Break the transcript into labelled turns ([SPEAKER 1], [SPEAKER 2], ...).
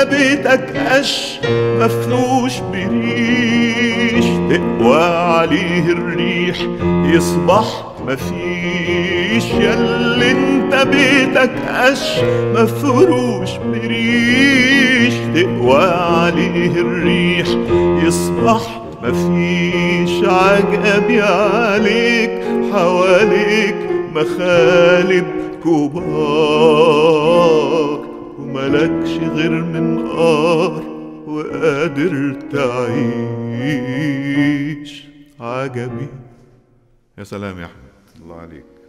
[SPEAKER 1] بيتك قش مفروش بريش، تقوى عليه الريح يصبح مفيش. ياللي انت بيتك قش مفروش بريش، تقوى عليه الريح يصبح مفيش. عجبي عليك حواليك مخالب كبار، وملكش غير منقار وقادر تعيش. عجبي. يا سلام يا احمد، الله عليك.